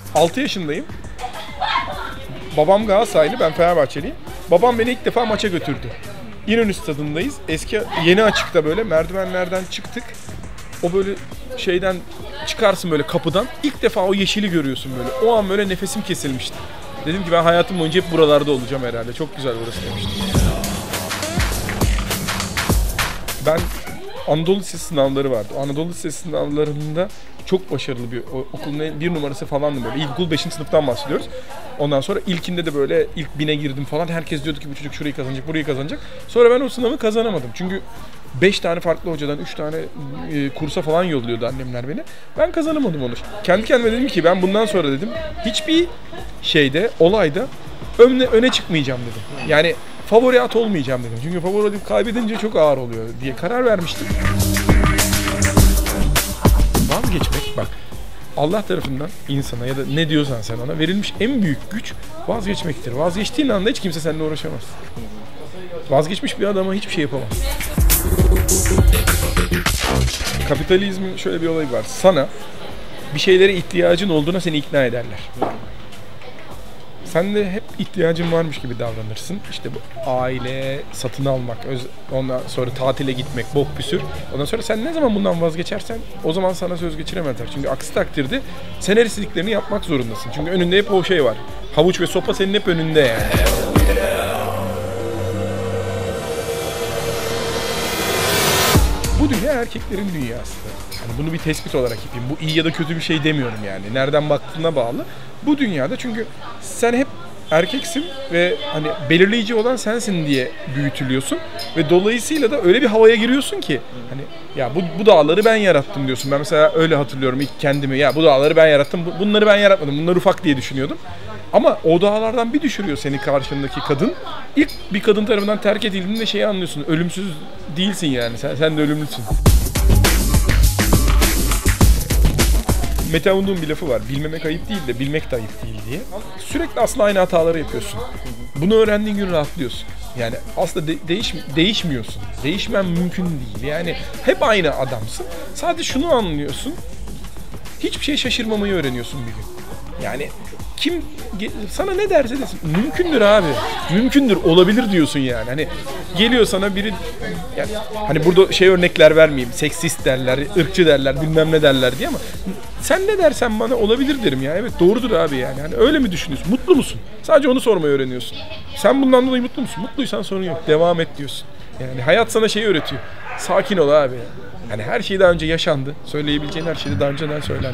6 yaşındayım. Babam Galatasaraylı, ben Fenerbahçeliyim. Babam beni ilk defa maça götürdü. İnönü Stadı'ndayız. Eski, yeni açıkta böyle merdivenlerden çıktık. O böyle şeyden çıkarsın böyle kapıdan. İlk defa o yeşili görüyorsun böyle. O an böyle nefesim kesilmişti. Dedim ki ben hayatım boyunca hep buralarda olacağım herhalde. Çok güzel burası demiştim. Ben Anadolu Lisesi sınavları vardı. Anadolu Lisesi sınavlarında çok başarılı bir okulun bir numarası falandım böyle. İlkokul 5. sınıftan bahsediyoruz. Ondan sonra ilkinde de böyle ilk 1000'e girdim falan. Herkes diyordu ki bu çocuk şurayı kazanacak, burayı kazanacak. Sonra ben o sınavı kazanamadım. Çünkü 5 tane farklı hocadan 3 tane kursa falan yolluyordu annemler beni. Ben kazanamadım onu. Kendi kendime dedim ki ben bundan sonra dedim hiçbir şeyde, olayda öne çıkmayacağım dedim. Yani favori at olmayacağım dedim. Çünkü favori at kaybedince çok ağır oluyor diye karar vermiştim. Vazgeçmek bak. Allah tarafından insana ya da ne diyorsan sen ona verilmiş en büyük güç vazgeçmektir. Vazgeçtiğin anda hiç kimse seninle uğraşamaz. Vazgeçmiş bir adama hiçbir şey yapamaz. Kapitalizmin şöyle bir olayı var. Sana bir şeylere ihtiyacın olduğuna seni ikna ederler. Sen de hep ihtiyacın varmış gibi davranırsın. İşte bu aile, satın almak, ondan sonra tatile gitmek, bok püsür. Ondan sonra sen ne zaman bundan vazgeçersen o zaman sana söz geçiremezler. Çünkü aksi takdirde sen her istediklerini yapmak zorundasın. Çünkü önünde hep o şey var. Havuç ve sopa senin hep önünde yani. Bu dünya erkeklerin dünyası. Yani bunu bir tespit olarak yapayım. Bu iyi ya da kötü bir şey demiyorum yani. Nereden baktığına bağlı. Bu dünyada çünkü sen hep erkeksin ve hani belirleyici olan sensin diye büyütülüyorsun ve dolayısıyla da öyle bir havaya giriyorsun ki hani ya bu dağları ben yarattım diyorsun. Ben mesela öyle hatırlıyorum ilk kendimi. Ya bu dağları ben yarattım. Bunları ben yaratmadım. Bunlar ufak diye düşünüyordum. Ama o dağlardan bir düşürüyor seni karşındaki kadın. İlk bir kadın tarafından terk edildiğinde şeyi anlıyorsun. Ölümsüz değilsin yani. Sen de ölümlüsün. Mete Avund'un bir lafı var. Bilmemek ayıp değil de bilmek de ayıp değil diye. Sürekli aslında aynı hataları yapıyorsun. Bunu öğrendiğin gün rahatlıyorsun. Yani aslında değişmiyorsun. Değişmen mümkün değil. Yani hep aynı adamsın. Sadece şunu anlıyorsun. Hiçbir şey şaşırmamayı öğreniyorsun bir gün. Yani kim sana ne derse desin mümkündür abi. Mümkündür, olabilir diyorsun yani. Hani geliyor sana biri yani hani burada şey örnekler vermeyeyim. Seksist derler, ırkçı derler, bilmem ne derler diye ama sen ne dersen bana olabilir derim ya. Evet doğrudur abi yani. Hani öyle mi düşünüyorsun? Mutlu musun? Sadece onu sormayı öğreniyorsun. Sen bundan dolayı mutlu musun? Mutluysan sorun yok. Devam et diyorsun. Yani hayat sana şeyi öğretiyor. Sakin ol abi. Yani her şey daha önce yaşandı. Söyleyebileceğin her şey de daha önceden söylendi.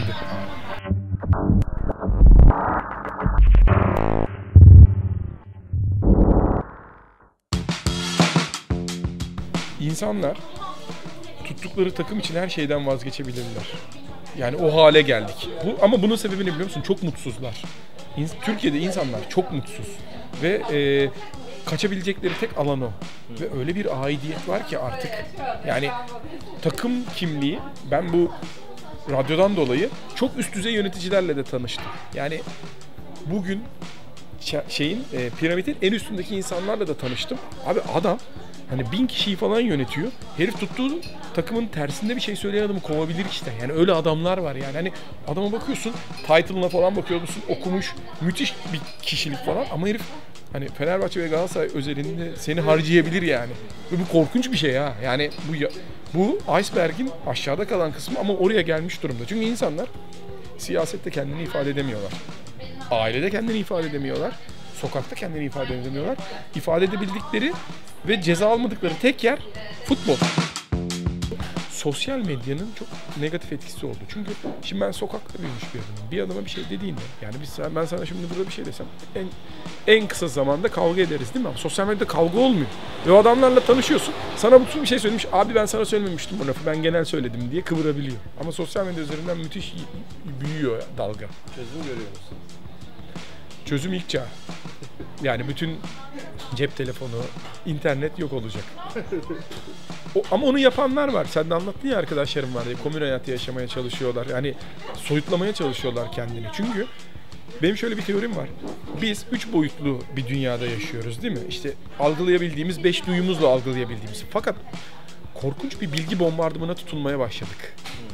İnsanlar tuttukları takım için her şeyden vazgeçebilirler. Yani o hale geldik. Ama bunun sebebini biliyor musun? Çok mutsuzlar. Türkiye'de insanlar çok mutsuz. Ve kaçabilecekleri tek alan o. Ve öyle bir aidiyet var ki artık. Yani takım kimliği, ben bu radyodan dolayı çok üst düzey yöneticilerle de tanıştım. Yani bugün piramidin en üstündeki insanlarla da tanıştım. Abi adam hani 1000 kişiyi falan yönetiyor. Herif tuttuğu takımın tersinde bir şey söyleyen adamı kovabilir işte. Yani öyle adamlar var yani. Hani adama bakıyorsun, title'ına falan bakıyor musun, okumuş, müthiş bir kişilik falan ama herif hani Fenerbahçe ve Galatasaray özelinde seni harcayabilir yani. Ve bu korkunç bir şey ha. Yani bu iceberg'in aşağıda kalan kısmı ama oraya gelmiş durumda. Çünkü insanlar siyasette kendini ifade edemiyorlar. Ailede kendini ifade edemiyorlar. Sokakta kendini ifade edemiyorlar. İfade edebildikleri ve ceza almadıkları tek yer futbol. Sosyal medyanın çok negatif etkisi oldu. Çünkü şimdi ben sokakta büyümüş bir adamım. Bir adama bir şey dediğinde, yani ben sana şimdi burada bir şey desem en kısa zamanda kavga ederiz değil mi? Ama sosyal medyada kavga olmuyor. Ve o adamlarla tanışıyorsun. Sana mutsuz bir şey söylemiş. Abi ben sana söylememiştim o lafı. Ben genel söyledim diye kıvırabiliyor. Ama sosyal medya üzerinden müthiş büyüyor dalga. Çözüm görüyor musun? Çözüm ilk çağ. Yani bütün cep telefonu, internet yok olacak. Ama onu yapanlar var. Sen de anlattın ya, arkadaşlarım var diye. Komün hayatı yaşamaya çalışıyorlar. Yani soyutlamaya çalışıyorlar kendini. Çünkü benim şöyle bir teorim var. Biz 3 boyutlu bir dünyada yaşıyoruz değil mi? İşte algılayabildiğimiz, 5 duyumuzla algılayabildiğimiz. Fakat korkunç bir bilgi bombardımanına tutulmaya başladık.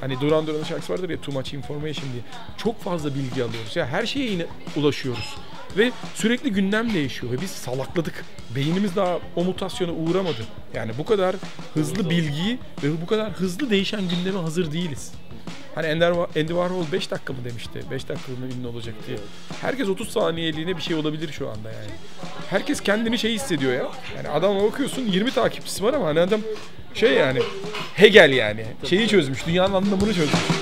Hani Duran Duran'ın şarkısı vardır ya, Too Much Information diye. Çok fazla bilgi alıyoruz. Ya her şeye yine ulaşıyoruz. Ve sürekli gündem değişiyor ve biz salakladık. Beynimiz daha o mutasyona uğramadı. Yani bu kadar hızlı bilgiyi ve bu kadar hızlı değişen gündeme hazır değiliz. Hani Andy Warhol 5 dakika mı demişti? 5 dakikalığına ünlü olacak diye. Herkes 30 saniyeliğine bir şey olabilir şu anda yani. Herkes kendini şey hissediyor ya. Yani adama bakıyorsun 20 takipçisi var ama hani adam şey yani Hegel yani. Şeyi çözmüş, dünyanın anlamını çözmüş.